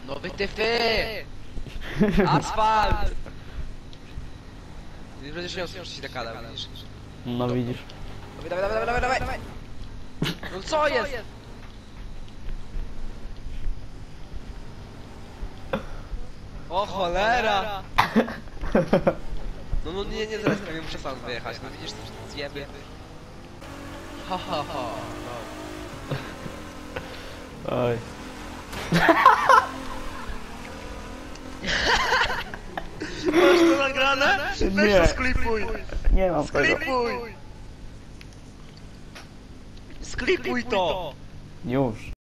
No wytyfy! Asfalt! Nie będziesz miał słyszeć dekada, widzisz? No widzisz. Dawaj! No co jest? O cholera! No nie zresztą, nie muszę sam wyjechać, no widzisz, zjeby. Ha. Oj. Masz to nagrane? Weź to sklipuj! Nie mam tego. Sklipuj! Sklipuj to! Już.